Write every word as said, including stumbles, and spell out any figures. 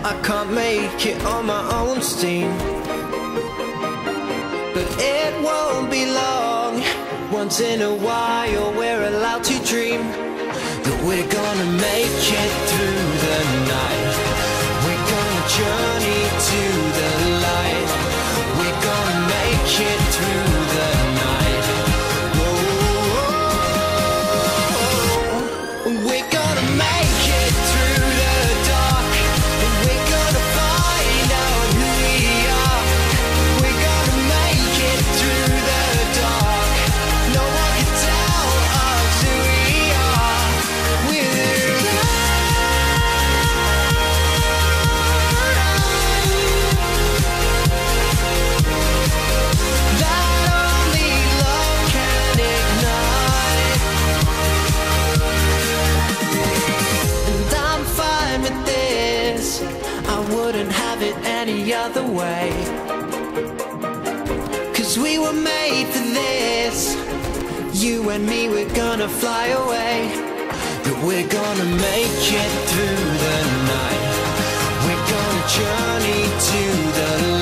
I can't make it on my own steam, but it won't be long. Once in a while we're allowed to dream that we're gonna make it through the night. We're gonna journey to the light. We're gonna make it through the night. Whoa, we're gonna make it through the dark. We're gonna find out who we are. We're gonna make it through the dark. No one can tell us who we are. We're that only love can ignite. And I'm fine with this. I wouldn't have it any other way. 'Cause we were made for this. You and me, we're gonna fly away. That we're gonna make it through the night. We're gonna journey to the light.